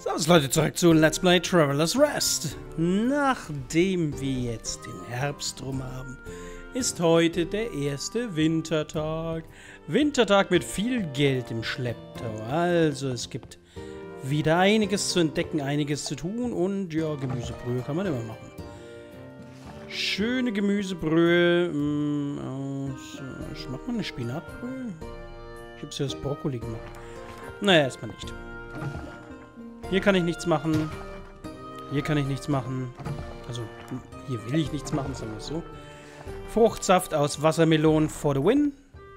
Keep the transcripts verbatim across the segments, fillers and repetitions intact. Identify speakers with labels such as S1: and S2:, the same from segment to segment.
S1: So, Leute, zurück zu Let's Play Traveler's Rest. Nachdem wir jetzt den Herbst rum haben, ist heute der erste Wintertag. Wintertag mit viel Geld im Schlepptau. Also, es gibt wieder einiges zu entdecken, einiges zu tun und ja, Gemüsebrühe kann man immer machen. Schöne Gemüsebrühe mh, aus... Äh, ich mach mal eine Spinatbrühe. Ich hab's ja aus Brokkoli gemacht. Naja, erstmal nicht. Hier kann ich nichts machen. Hier kann ich nichts machen. Also, hier will ich nichts machen, sagen wir es so. Fruchtsaft aus Wassermelonen for the win.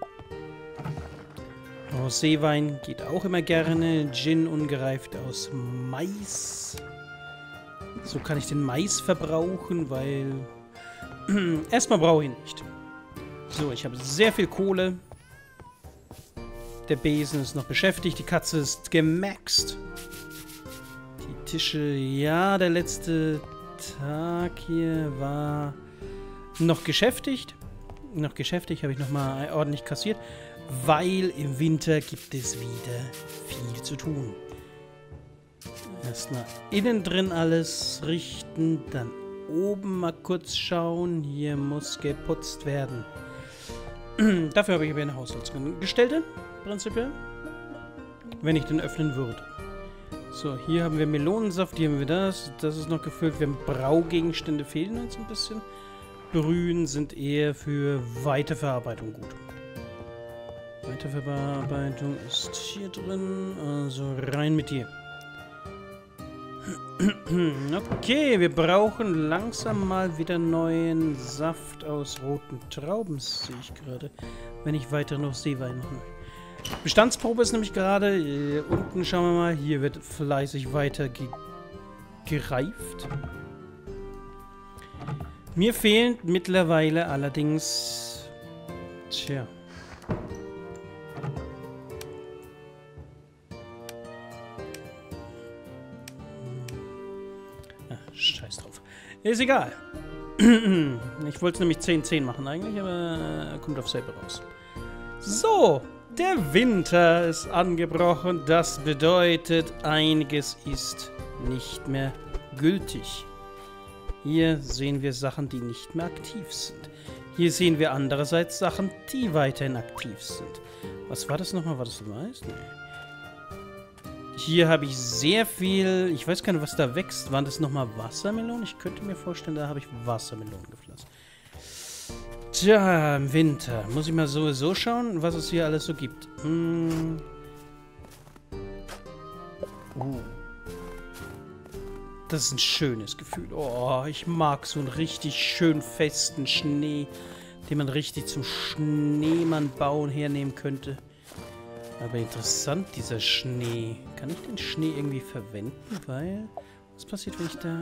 S1: Roséwein geht auch immer gerne. Gin ungereift aus Mais. So kann ich den Mais verbrauchen, weil... erstmal brauche ich ihn nicht. So, ich habe sehr viel Kohle. Der Besen ist noch beschäftigt. Die Katze ist gemaxt. Die Tische... Ja, der letzte Tag hier war noch geschäftigt. Noch geschäftigt, habe ich nochmal ordentlich kassiert. Weil im Winter gibt es wieder viel zu tun. Erstmal innen drin alles richten, dann oben mal kurz schauen. Hier muss geputzt werden. Dafür habe ich aber eine Haushaltsgestellte, prinzipiell. Wenn ich den öffnen würde. So, hier haben wir Melonensaft, hier haben wir das. Das ist noch gefüllt. Wir haben Braugegenstände, fehlen uns ein bisschen. Brühen sind eher für Weiterverarbeitung gut. Weiterverarbeitung ist hier drin. Also rein mit dir. Okay, wir brauchen langsam mal wieder neuen Saft aus roten Trauben, sehe ich gerade. Wenn ich weiter noch Seewein mache. Bestandsprobe ist nämlich gerade. Äh, unten schauen wir mal. Hier wird fleißig weiter ge gereift. Mir fehlen mittlerweile allerdings... Tja. Scheiß drauf. Ist egal. Ich wollte nämlich zehn zehn machen eigentlich, aber äh, kommt auf selber raus. So, der Winter ist angebrochen. Das bedeutet, einiges ist nicht mehr gültig. Hier sehen wir Sachen, die nicht mehr aktiv sind. Hier sehen wir andererseits Sachen, die weiterhin aktiv sind. Was war das nochmal? War das Mais? Nee. Hier habe ich sehr viel... Ich weiß gar nicht, was da wächst. Waren das nochmal Wassermelonen? Ich könnte mir vorstellen, da habe ich Wassermelonen gepflanzt. Tja, im Winter. Muss ich mal sowieso schauen, was es hier alles so gibt. Hm. Uh. Das ist ein schönes Gefühl. Oh, ich mag so einen richtig schön festen Schnee, den man richtig zum Schneemann bauen hernehmen könnte. Aber interessant, dieser Schnee. Kann ich den Schnee irgendwie verwenden? Weil... Was passiert, wenn ich da...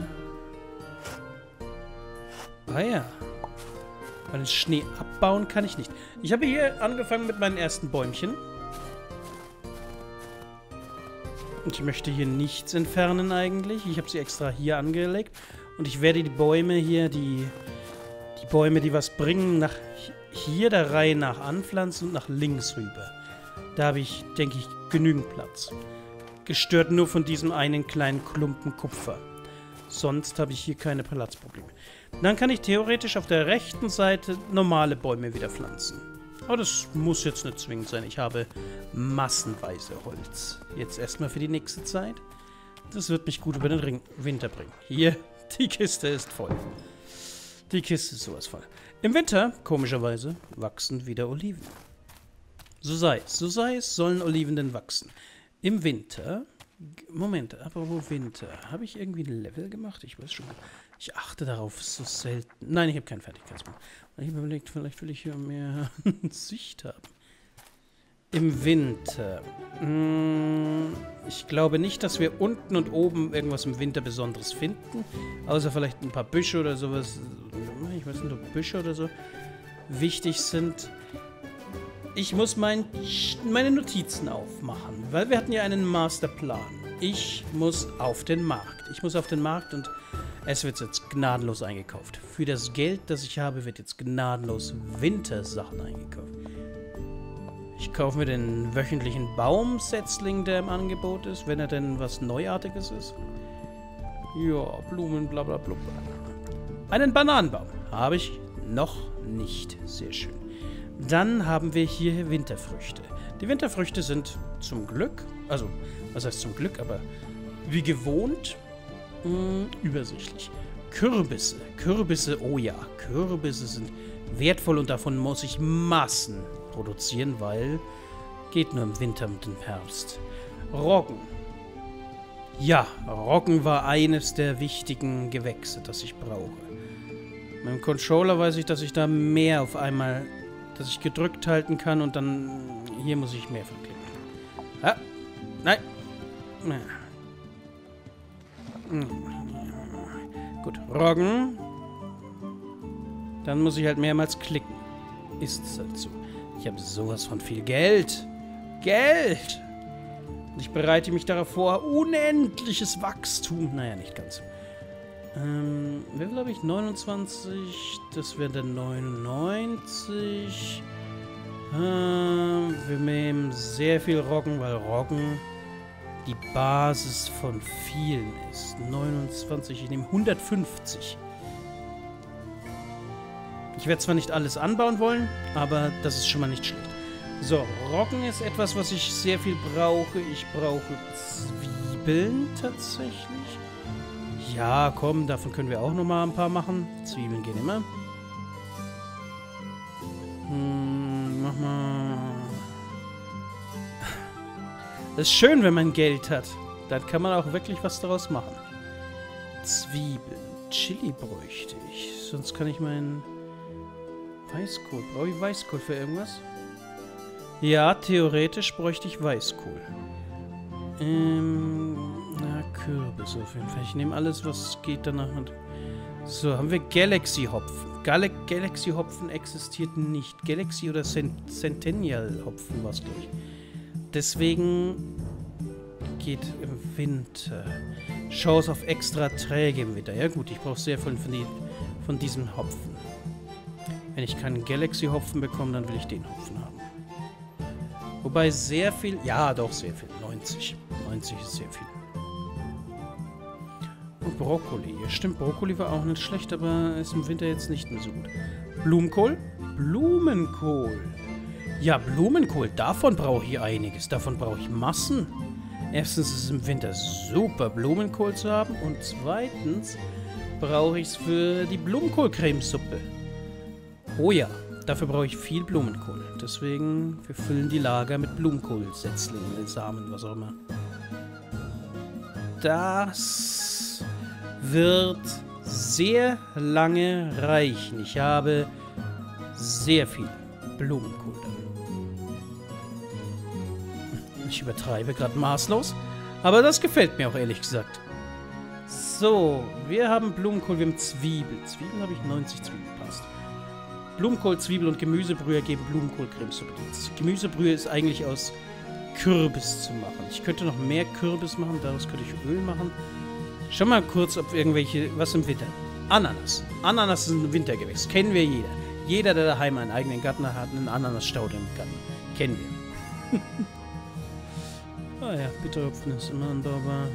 S1: Ah ja. Weil den Schnee abbauen kann ich nicht. Ich habe hier angefangen mit meinen ersten Bäumchen. Und ich möchte hier nichts entfernen eigentlich. Ich habe sie extra hier angelegt. Und ich werde die Bäume hier, die... Die Bäume, die was bringen, nach hier der Reihe nach anpflanzen und nach links rüber. Da habe ich, denke ich, genügend Platz. Gestört nur von diesem einen kleinen Klumpen Kupfer. Sonst habe ich hier keine Platzprobleme. Dann kann ich theoretisch auf der rechten Seite normale Bäume wieder pflanzen. Aber das muss jetzt nicht zwingend sein. Ich habe massenweise Holz. Jetzt erstmal für die nächste Zeit. Das wird mich gut über den Ring Winter bringen. Hier, die Kiste ist voll. Die Kiste ist sowas voll. Im Winter, komischerweise, wachsen wieder Oliven. So sei es. So sei es, sollen Oliven denn wachsen. Im Winter... Moment, apropos Winter. Habe ich irgendwie ein Level gemacht? Ich weiß schon. Ich achte darauf so selten. Nein, ich habe keinen Fertigkeitspunkt. Ich habe überlegt, vielleicht will ich hier mehr Sicht haben. Im Winter. Hm, ich glaube nicht, dass wir unten und oben irgendwas im Winter Besonderes finden. Außer vielleicht ein paar Büsche oder sowas. Ich weiß nicht, ob Büsche oder so wichtig sind. Ich muss mein, meine Notizen aufmachen, weil wir hatten ja einen Masterplan. Ich muss auf den Markt. Ich muss auf den Markt und es wird jetzt gnadenlos eingekauft. Für das Geld, das ich habe, wird jetzt gnadenlos Wintersachen eingekauft. Ich kaufe mir den wöchentlichen Baumsetzling, der im Angebot ist, wenn er denn was Neuartiges ist. Ja, Blumen, bla bla bla. Einen Bananenbaum habe ich noch nicht. Sehr schön. Dann haben wir hier Winterfrüchte. Die Winterfrüchte sind zum Glück, also, was heißt zum Glück, aber wie gewohnt, mh, übersichtlich. Kürbisse. Kürbisse, oh ja, Kürbisse sind wertvoll und davon muss ich Massen produzieren, weil geht nur im Winter und im Herbst. Roggen. Ja, Roggen war eines der wichtigen Gewächse, das ich brauche. Mit dem Controller weiß ich, dass ich da mehr auf einmal, dass ich gedrückt halten kann und dann hier muss ich mehr verklicken. Ah, nein. Gut, Roggen. Dann muss ich halt mehrmals klicken. Ist es halt so. Ich habe sowas von viel Geld. Geld! Und ich bereite mich darauf vor, unendliches Wachstum. Naja, nicht ganz. Ähm, wie viel habe ich? neunundzwanzig. Das wäre dann neunundneunzig. Ähm, wir nehmen sehr viel Roggen, weil Roggen die Basis von vielen ist. neunundzwanzig. Ich nehme hundertfünfzig. Ich werde zwar nicht alles anbauen wollen, aber das ist schon mal nicht schlecht. So, Roggen ist etwas, was ich sehr viel brauche. Ich brauche Zwiebeln tatsächlich. Ja, komm, davon können wir auch noch mal ein paar machen. Zwiebeln gehen immer. Hm, mach mal. Das ist schön, wenn man Geld hat. Dann kann man auch wirklich was daraus machen. Zwiebeln. Chili bräuchte ich. Sonst kann ich meinen Weißkohl. Brauche ich Weißkohl für irgendwas? Ja, theoretisch bräuchte ich Weißkohl. Ähm, na, Kürbis auf jeden Fall. Ich nehme alles, was geht danach. Und so, haben wir Galaxy-Hopfen. Gal Galaxy-Hopfen existiert nicht. Galaxy oder Cent Centennial-Hopfen war es, glaube ich. Deswegen geht im Winter. Chance auf extra Träge im Winter. Ja gut, ich brauche sehr viel von, die, von diesem Hopfen. Wenn ich keinen Galaxy-Hopfen bekomme, dann will ich den Hopfen haben. Wobei sehr viel... Ja, doch, sehr viel. neunzig. neunzig ist sehr viel. Und Brokkoli. Ja, stimmt, Brokkoli war auch nicht schlecht, aber ist im Winter jetzt nicht mehr so gut. Blumenkohl? Blumenkohl. Ja, Blumenkohl. Davon brauche ich einiges. Davon brauche ich Massen. Erstens ist es im Winter super, Blumenkohl zu haben. Und zweitens brauche ich es für die Blumenkohl-Cremesuppe. Oh ja, dafür brauche ich viel Blumenkohl. Deswegen, wir füllen die Lager mit Blumenkohlsetzlingen, Samen, was auch immer. Das wird sehr lange reichen. Ich habe sehr viel Blumenkohl. Ich übertreibe gerade maßlos, aber das gefällt mir auch ehrlich gesagt. So, wir haben Blumenkohl, wir haben Zwiebeln. Zwiebeln habe ich neunzig Zwiebeln, passt. Blumenkohl, Zwiebel und Gemüsebrühe geben Blumenkohl-Cremesuppe. Gemüsebrühe ist eigentlich aus Kürbis zu machen. Ich könnte noch mehr Kürbis machen, daraus könnte ich Öl machen. Schau mal kurz, ob irgendwelche... Was im Winter? Ananas. Ananas ist ein Wintergewächs. Kennen wir jeder. Jeder, der daheim einen eigenen Garten hat, einen Ananasstaude im Garten. Kennen wir. Ah ja, Bitterhopfen ist immer anbaubar.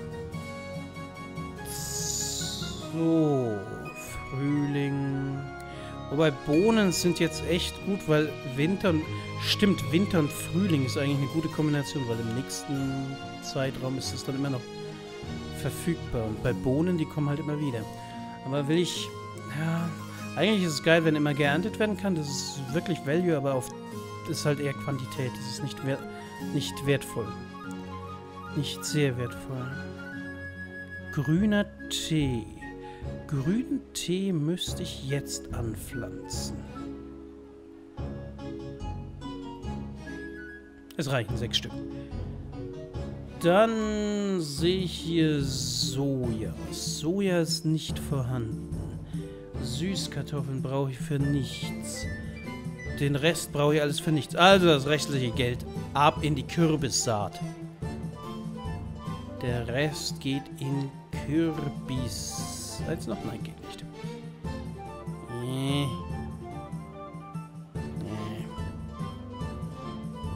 S1: So, Frühling... Wobei Bohnen sind jetzt echt gut, weil Winter und... Stimmt, Winter und Frühling ist eigentlich eine gute Kombination, weil im nächsten Zeitraum ist es dann immer noch verfügbar. Und bei Bohnen, die kommen halt immer wieder. Aber will ich... Ja, eigentlich ist es geil, wenn immer geerntet werden kann. Das ist wirklich Value, aber auf... Das ist halt eher Quantität. Das ist nicht, wer nicht wertvoll. Nicht sehr wertvoll. Grüner Tee. Grünen Tee müsste ich jetzt anpflanzen. Es reichen sechs Stück. Dann sehe ich hier Soja. Soja ist nicht vorhanden. Süßkartoffeln brauche ich für nichts. Den Rest brauche ich alles für nichts. Also das restliche Geld ab in die Kürbissaat. Der Rest geht in Kürbis. Jetzt noch? Nein, geht nicht. Nee. Nee.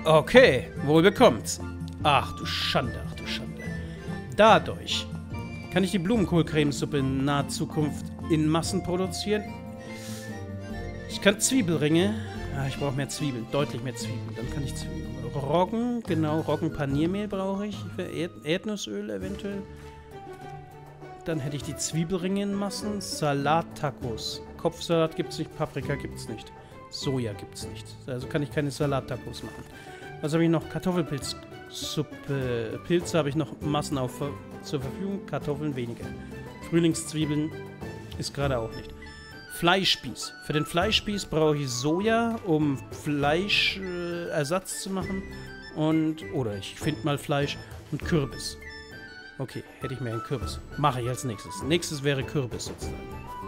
S1: Okay, wohl bekommt's. Ach du Schande, ach du Schande. Dadurch kann ich die Blumenkohlcremesuppe in naher Zukunft in Massen produzieren. Ich kann Zwiebelringe. Ah, ich brauche mehr Zwiebeln, deutlich mehr Zwiebeln. Dann kann ich Zwiebeln. Roggen, genau, Roggenpaniermehl brauche ich. Für Erd Erdnussöl eventuell. Dann hätte ich die Zwiebelringe in Massen. Salattacos. Kopfsalat gibt es nicht, Paprika gibt es nicht. Soja gibt es nicht. Also kann ich keine Salattacos machen. Was habe ich noch? Kartoffelpilzsuppe. Pilze habe ich noch Massen auf, zur Verfügung. Kartoffeln weniger. Frühlingszwiebeln ist gerade auch nicht. Fleischspieß. Für den Fleischspieß brauche ich Soja, um Fleischersatz äh, zu machen. Und, oder ich finde mal Fleisch und Kürbis. Okay, hätte ich mehr einen Kürbis. Mache ich als nächstes. Nächstes wäre Kürbis sozusagen.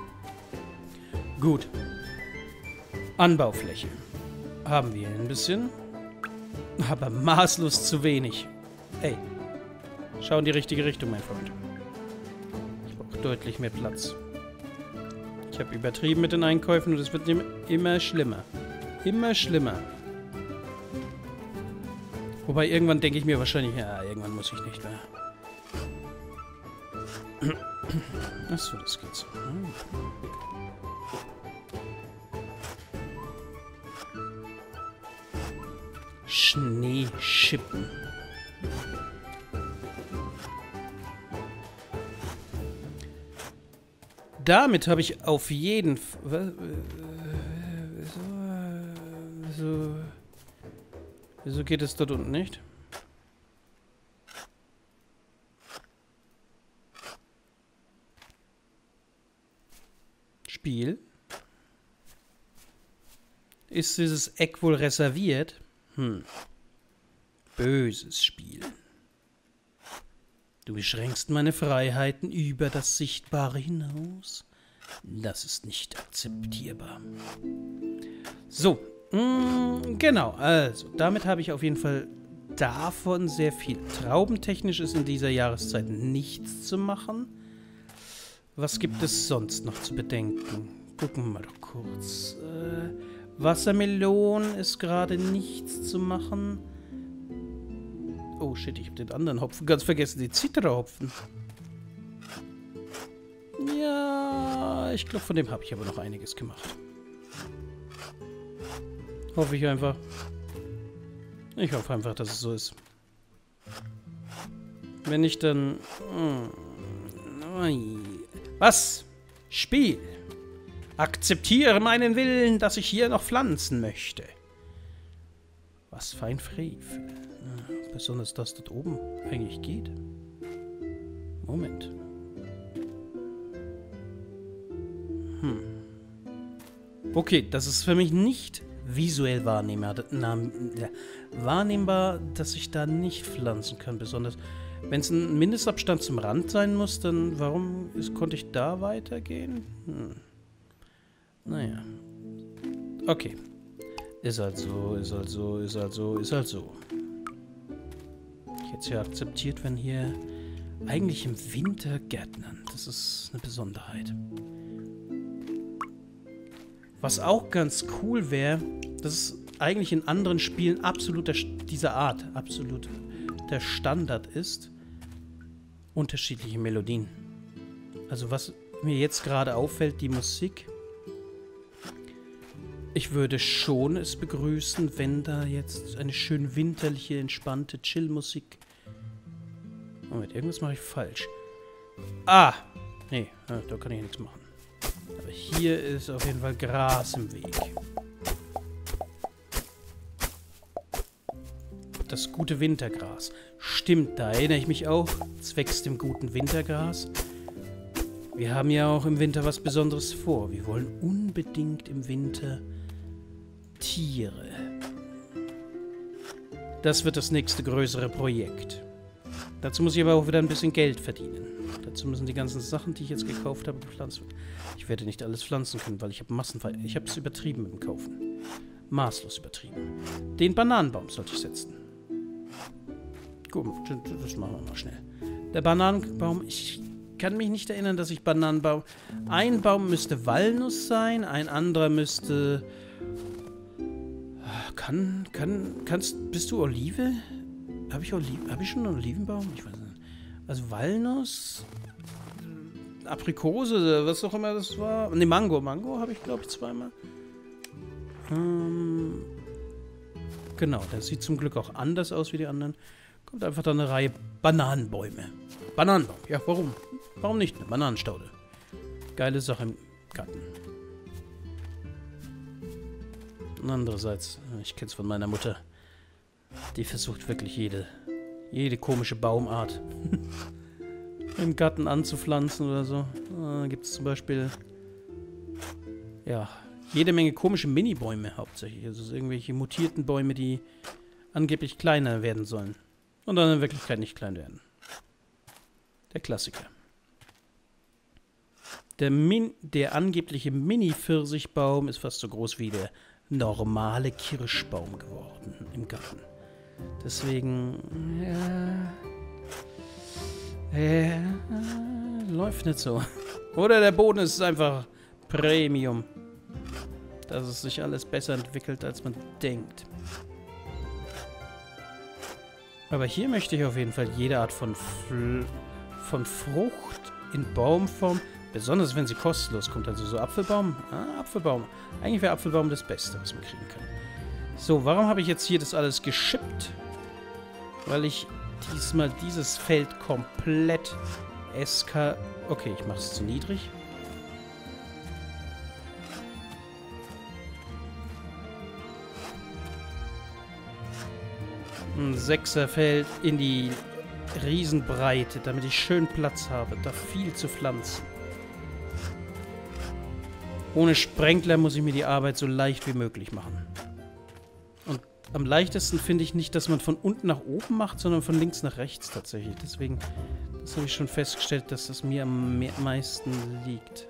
S1: Gut. Anbaufläche. Haben wir ein bisschen. Aber maßlos zu wenig. Ey. Schau in die richtige Richtung, mein Freund. Ich brauche deutlich mehr Platz. Ich habe übertrieben mit den Einkäufen und es wird immer schlimmer. Immer schlimmer. Wobei irgendwann denke ich mir wahrscheinlich, ja, irgendwann muss ich nicht mehr. Achso, das geht so. Hm. Schneeschippen. Damit habe ich auf jeden Fall... Wieso, wieso, wieso geht es dort unten nicht? Spiel. Ist dieses Eck wohl reserviert? Hm. Böses Spiel. Du beschränkst meine Freiheiten über das Sichtbare hinaus. Das ist nicht akzeptierbar. So, mh, genau, also, damit habe ich auf jeden Fall davon sehr viel. Traubentechnisch ist in dieser Jahreszeit nichts zu machen. Was gibt es sonst noch zu bedenken? Gucken wir mal doch kurz. Äh, Wassermelonen ist gerade nichts zu machen. Oh shit, ich habe den anderen Hopfen ganz vergessen, die Zitra-Hopfen. Ja, ich glaube, von dem habe ich aber noch einiges gemacht. Hoffe ich einfach. Ich hoffe einfach, dass es so ist. Wenn nicht, dann... Was? Spiel! Akzeptiere meinen Willen, dass ich hier noch pflanzen möchte. Was für ein Frevel. Besonders das dort oben eigentlich geht. Moment. Hm. Okay, das ist für mich nicht visuell wahrnehmbar, wahrnehmbar, dass ich da nicht pflanzen kann. Besonders, wenn es ein Mindestabstand zum Rand sein muss, dann warum ist, konnte ich da weitergehen? Hm. Naja. Okay. Ist halt so, ist halt so, ist halt so, ist halt so. Ich hätte es ja akzeptiert, wenn hier eigentlich im Winter gärtnern. Das ist eine Besonderheit. Was auch ganz cool wäre, das ist eigentlich in anderen Spielen absolut der, dieser Art, absolut der Standard ist, unterschiedliche Melodien. Also was mir jetzt gerade auffällt, die Musik. Ich würde schon es begrüßen, wenn da jetzt eine schön winterliche, entspannte Chill-Musik... Moment, irgendwas mache ich falsch. Ah! Nee, da kann ich nichts machen. Aber hier ist auf jeden Fall Gras im Weg. Das gute Wintergras. Stimmt, da erinnere ich mich auch. Zwecks dem guten Wintergras. Wir haben ja auch im Winter was Besonderes vor. Wir wollen unbedingt im Winter Tiere. Das wird das nächste größere Projekt. Dazu muss ich aber auch wieder ein bisschen Geld verdienen. Dazu müssen die ganzen Sachen, die ich jetzt gekauft habe, gepflanzt werden. Ich werde nicht alles pflanzen können, weil ich habe Massenfall. Ich habe es übertrieben mit dem Kaufen. Maßlos übertrieben. Den Bananenbaum sollte ich setzen. Gut, das machen wir mal schnell. Der Bananenbaum, ich kann mich nicht erinnern, dass ich Bananenbaum... Ein Baum müsste Walnuss sein, ein anderer müsste... kann, kann, kannst, bist du Olive? Habe ich Oliven, habe ich schon einen Olivenbaum? Ich weiß nicht. Also Walnuss, Aprikose, was auch immer das war. Ne, Mango, Mango habe ich, glaube ich, zweimal. Ähm, genau, der sieht zum Glück auch anders aus wie die anderen. Kommt einfach da eine Reihe Bananenbäume. Bananenbaum, ja, warum? Warum nicht? Eine Bananenstaude. Geile Sache im Garten. Und andererseits, ich kenne es von meiner Mutter, die versucht wirklich jede, jede komische Baumart im Garten anzupflanzen oder so. Da gibt es zum Beispiel, ja, jede Menge komische Mini-Bäume hauptsächlich. Also irgendwelche mutierten Bäume, die angeblich kleiner werden sollen. Und dann in Wirklichkeit nicht klein werden. Der Klassiker. Der, Min der angebliche Mini-Pfirsichbaum ist fast so groß wie der normale Kirschbaum geworden im Garten. Deswegen, ja, äh, läuft nicht so. Oder der Boden ist einfach Premium. Dass es sich alles besser entwickelt, als man denkt. Aber hier möchte ich auf jeden Fall jede Art von, Fl von Frucht in Baumform, besonders wenn sie kostenlos kommt, also so Apfelbaum. Ah, Apfelbaum. Eigentlich wäre Apfelbaum das Beste, was man kriegen kann. So, warum habe ich jetzt hier das alles geschippt? Weil ich diesmal dieses Feld komplett S K... Okay, ich mache es zu niedrig. Ein Sechserfeld in die Riesenbreite, damit ich schön Platz habe, da viel zu pflanzen. Ohne Sprenkler muss ich mir die Arbeit so leicht wie möglich machen. Und am leichtesten finde ich nicht, dass man von unten nach oben macht, sondern von links nach rechts tatsächlich. Deswegen, das habe ich schon festgestellt, dass das mir am meisten liegt.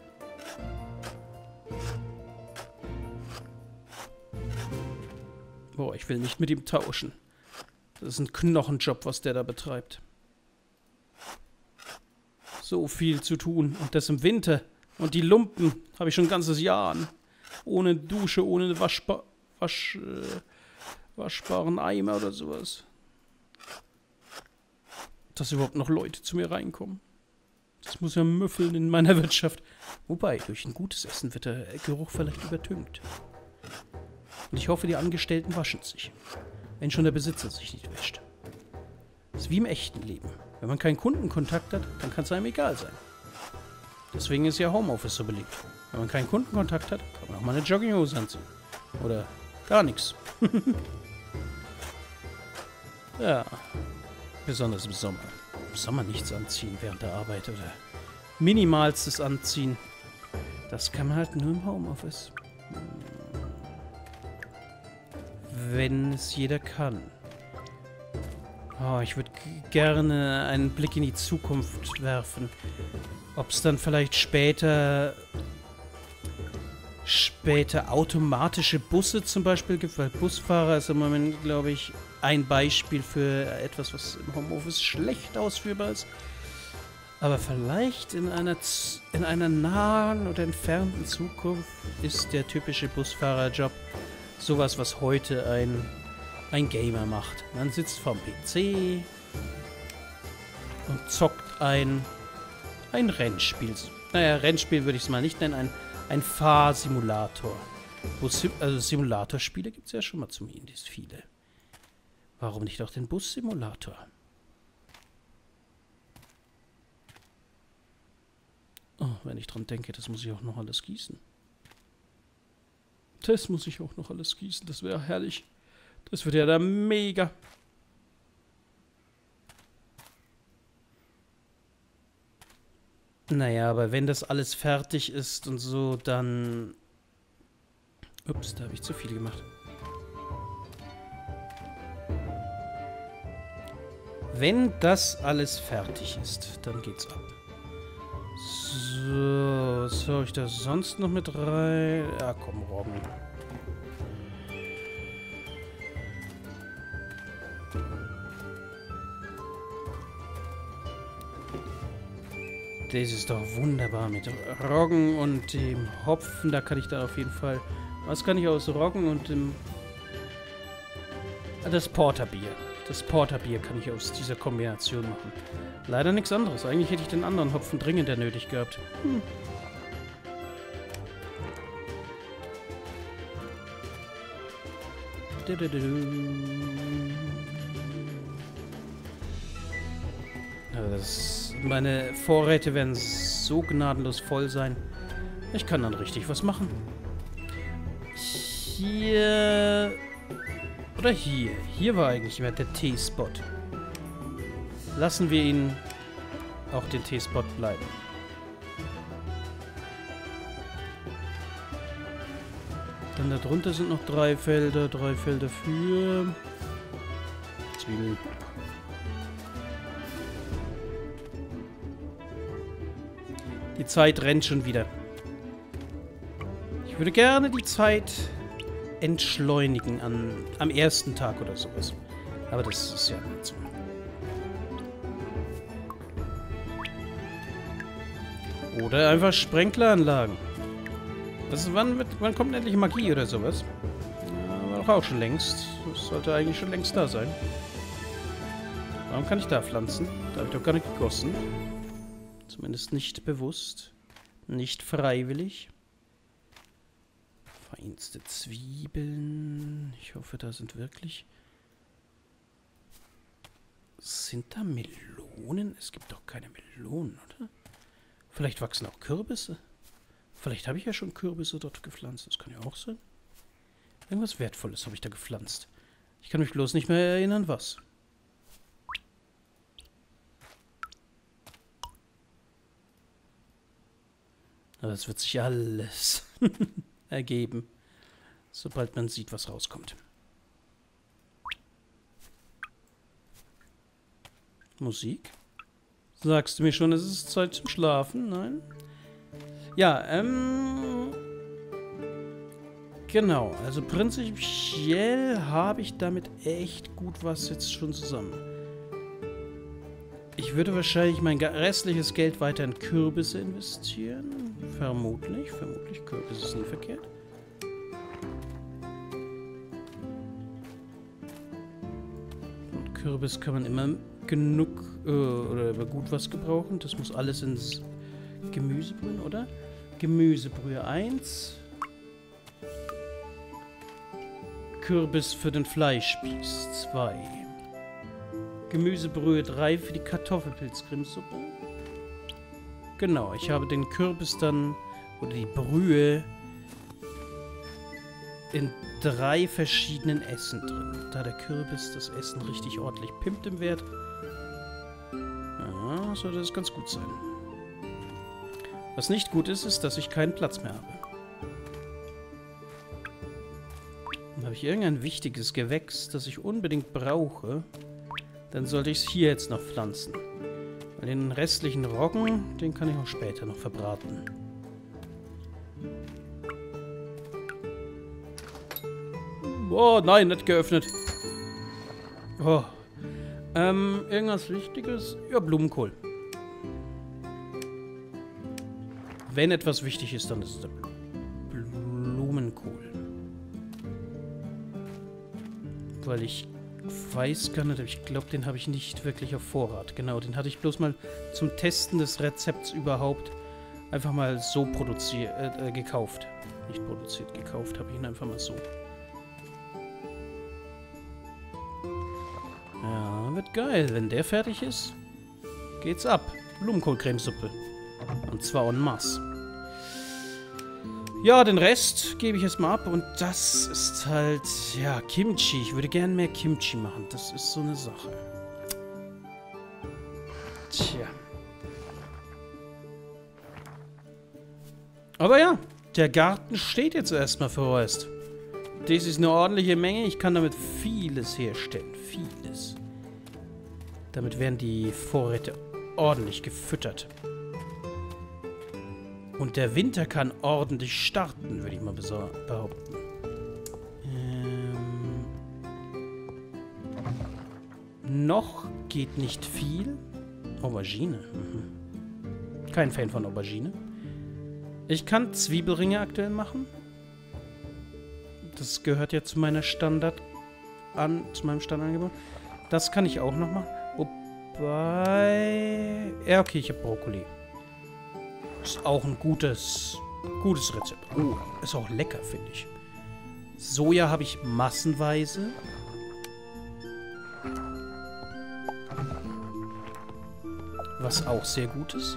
S1: Boah, ich will nicht mit ihm tauschen. Das ist ein Knochenjob, was der da betreibt. So viel zu tun. Und das im Winter. Und die Lumpen habe ich schon ein ganzes Jahr an. Ohne Dusche, ohne Waschba Wasch, äh, waschbaren Eimer oder sowas. Dass überhaupt noch Leute zu mir reinkommen. Das muss ja müffeln in meiner Wirtschaft. Wobei, durch ein gutes Essen wird der Geruch vielleicht übertönt. Und ich hoffe, die Angestellten waschen sich. Wenn schon der Besitzer sich nicht wäscht. Das ist wie im echten Leben. Wenn man keinen Kundenkontakt hat, dann kann es einem egal sein. Deswegen ist ja Homeoffice so beliebt. Wenn man keinen Kundenkontakt hat, kann man auch mal eine Jogginghose anziehen. Oder gar nichts. Ja. Besonders im Sommer. Im Sommer nichts anziehen während der Arbeit oder minimalstes anziehen. Das kann man halt nur im Homeoffice. Wenn es jeder kann. Oh, ich würde gerne einen Blick in die Zukunft werfen. Ob es dann vielleicht später später automatische Busse zum Beispiel gibt, weil Busfahrer ist im Moment, glaube ich, ein Beispiel für etwas, was im Homeoffice schlecht ausführbar ist. Aber vielleicht in einer, Z in einer nahen oder entfernten Zukunft ist der typische Busfahrerjob sowas, was heute ein, ein Gamer macht. Man sitzt vorm P C und zockt ein, ein Rennspiel. Naja, Rennspiel würde ich es mal nicht nennen, ein, ein Fahrsimulator. Wo Sim also Simulatorspiele gibt es ja schon mal zumindest viele. Warum nicht auch den Bussimulator? Oh, wenn ich dran denke, das muss ich auch noch alles gießen. Das muss ich auch noch alles gießen. Das wäre herrlich. Das wird ja da mega. Naja, aber wenn das alles fertig ist und so, dann... Ups, da habe ich zu viel gemacht. Wenn das alles fertig ist, dann geht's ab. So, was soll ich da sonst noch mit rein? Ja, komm, Roggen. Das ist doch wunderbar mit Roggen und dem Hopfen. Da kann ich da auf jeden Fall... Was kann ich aus Roggen und dem Das Porterbier. Das Porterbier kann ich aus dieser Kombination machen. Leider nichts anderes. Eigentlich hätte ich den anderen Hopfen dringender nötig gehabt. Hm. Das, meine Vorräte werden so gnadenlos voll sein. Ich kann dann richtig was machen. Hier... Oder hier. Hier war eigentlich immer der T-Spot. Lassen wir ihn auch den T-Spot bleiben. Dann darunter sind noch drei Felder. Drei Felder für... Zwiebeln. Die Zeit rennt schon wieder. Ich würde gerne die Zeit entschleunigen an, am ersten Tag oder sowas. Aber das ist ja nicht so. Oder einfach Sprenkleranlagen. Das, wann, wird, wann kommt endlich Magie oder sowas? Ja, war doch auch schon längst. Das sollte eigentlich schon längst da sein. Warum kann ich da pflanzen? Da habe ich doch gar nicht gegossen. Zumindest nicht bewusst. Nicht freiwillig. Feinste Zwiebeln. Ich hoffe, da sind wirklich... Sind da Melonen? Es gibt doch keine Melonen, oder? Vielleicht wachsen auch Kürbisse. Vielleicht habe ich ja schon Kürbisse dort gepflanzt. Das kann ja auch sein. Irgendwas Wertvolles habe ich da gepflanzt. Ich kann mich bloß nicht mehr erinnern, was. Aber es wird sich alles ergeben, sobald man sieht, was rauskommt. Musik? Sagst du mir schon, es ist Zeit zum Schlafen? Nein? Ja, ähm... Genau, also prinzipiell habe ich damit echt gut was jetzt schon zusammen. Ich würde wahrscheinlich mein restliches Geld weiter in Kürbisse investieren. Vermutlich, vermutlich. Kürbisse ist nie verkehrt. Und Kürbis kann man immer genug äh, oder gut was gebrauchen. Das muss alles ins Gemüsebrühe, oder? Gemüsebrühe eins. Kürbis für den Fleischspieß zwei. Gemüsebrühe drei für die Kartoffelpilzcremesuppe. Genau, ich habe den Kürbis dann, oder die Brühe, in drei verschiedenen Essen drin. Da der Kürbis das Essen richtig ordentlich pimpt im Wert. Ja, sollte das ganz gut sein. Was nicht gut ist, ist, dass ich keinen Platz mehr habe. Dann habe ich irgendein wichtiges Gewächs, das ich unbedingt brauche. Dann sollte ich es hier jetzt noch pflanzen. Weil den restlichen Roggen, den kann ich auch später noch verbraten. Oh, nein, nicht geöffnet. Oh. Ähm, irgendwas Wichtiges? Ja, Blumenkohl. Wenn etwas wichtig ist, dann ist es der Blumenkohl. Weil ich weiß gar nicht, ich glaube, den habe ich nicht wirklich auf Vorrat. Genau, den hatte ich bloß mal zum Testen des Rezepts überhaupt einfach mal so produziert, äh, gekauft. Nicht produziert, gekauft habe ich ihn einfach mal so. Ja, wird geil. Wenn der fertig ist, geht's ab. Blumenkohlcremesuppe. Und zwar en masse. Ja, den Rest gebe ich erstmal ab. Und das ist halt, ja, Kimchi. Ich würde gerne mehr Kimchi machen. Das ist so eine Sache. Tja. Aber ja, der Garten steht jetzt erstmal vorerst. Das ist eine ordentliche Menge. Ich kann damit vieles herstellen. Vieles. Damit werden die Vorräte ordentlich gefüttert. Und der Winter kann ordentlich starten, würde ich mal behaupten. Ähm, noch geht nicht viel. Aubergine. Mhm. Kein Fan von Aubergine. Ich kann Zwiebelringe aktuell machen. Das gehört ja zu meiner Standard an zu meinem Standangebot. Das kann ich auch noch machen. Wobei... Ja, okay, ich habe Brokkoli. Ist auch ein gutes, gutes Rezept. Oh, ist auch lecker, finde ich. Soja habe ich massenweise. Was auch sehr gut ist.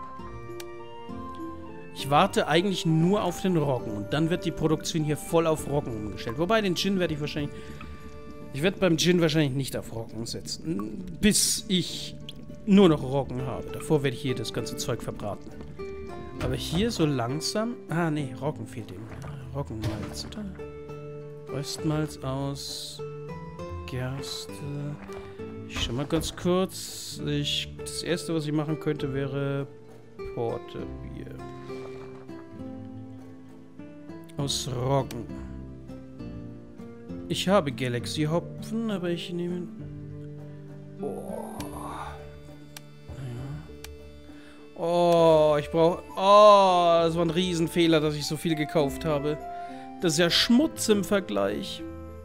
S1: Ich warte eigentlich nur auf den Roggen. Und dann wird die Produktion hier voll auf Roggen umgestellt. Wobei, den Gin werde ich wahrscheinlich... Ich werde beim Gin wahrscheinlich nicht auf Roggen setzen. Bis ich nur noch Roggen habe. Davor werde ich hier das ganze Zeug verbraten. Aber hier so langsam... Ah, nee, Roggen fehlt ihm. Roggenmalz, oder? Röstmalz aus Gerste. Ich schau mal ganz kurz. Ich, das erste, was ich machen könnte, wäre Porterbier. Aus Roggen. Ich habe Galaxy Hopfen, aber ich nehme... Oh. Naja. Oh, ich brauche... Oh, das war ein Riesenfehler, dass ich so viel gekauft habe. Das ist ja Schmutz im Vergleich.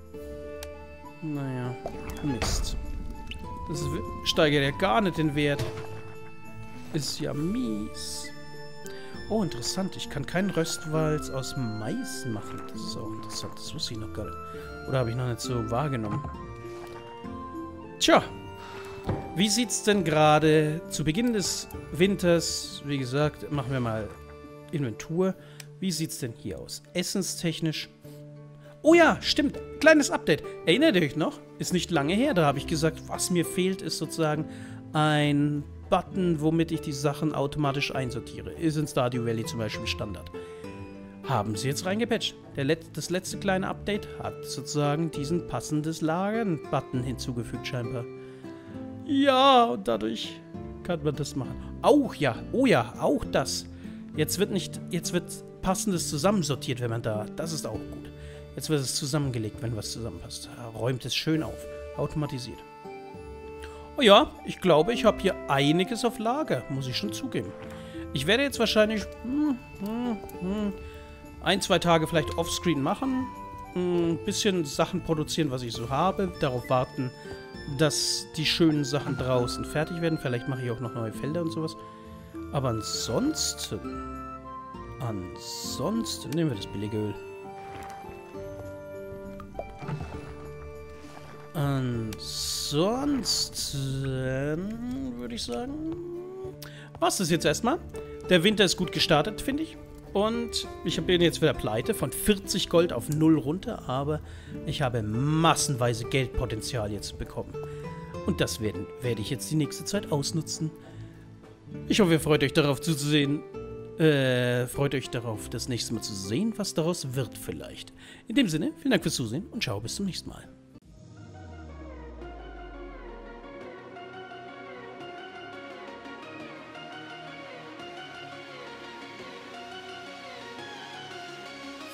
S1: Naja, Mist. Das steigert ja gar nicht den Wert. Ist ja mies. Oh, interessant. Ich kann keinen Röstwalz aus Mais machen. Das ist auch interessant. Das wusste ich noch gar nicht. Oder habe ich noch nicht so wahrgenommen? Tja. Wie sieht's denn gerade zu Beginn des Winters? Wie gesagt, machen wir mal Inventur. Wie sieht's denn hier aus? Essenstechnisch. Oh ja, stimmt. Kleines Update. Erinnert ihr euch noch? Ist nicht lange her. Da habe ich gesagt, was mir fehlt, ist sozusagen ein Button, womit ich die Sachen automatisch einsortiere. Ist in Stardew Valley zum Beispiel Standard. Haben sie jetzt reingepatcht. Der Let das letzte kleine Update hat sozusagen diesen passendes Lagern-Button hinzugefügt scheinbar. Ja, und dadurch kann man das machen. Auch ja, oh ja, auch das. Jetzt wird nicht, jetzt wird passendes zusammensortiert, wenn man da, das ist auch gut. Jetzt wird es zusammengelegt, wenn was zusammenpasst. Räumt es schön auf. Automatisiert. Oh ja, ich glaube, ich habe hier einiges auf Lager, muss ich schon zugeben. Ich werde jetzt wahrscheinlich hm, hm, hm, ein, zwei Tage vielleicht offscreen machen. Ein bisschen Sachen produzieren, was ich so habe. Darauf warten, dass die schönen Sachen draußen fertig werden. Vielleicht mache ich auch noch neue Felder und sowas. Aber ansonsten... Ansonsten... Nehmen wir das billige Öl. Ansonsten würde ich sagen, war's das jetzt erstmal. Der Winter ist gut gestartet, finde ich. Und ich bin jetzt wieder pleite, von vierzig Gold auf null runter, aber ich habe massenweise Geldpotenzial jetzt bekommen. Und das werden, werde ich jetzt die nächste Zeit ausnutzen. Ich hoffe, ihr freut euch darauf zuzusehen. Äh, freut euch darauf, das nächste Mal zu sehen, was daraus wird vielleicht. In dem Sinne, vielen Dank fürs Zusehen und ciao, bis zum nächsten Mal.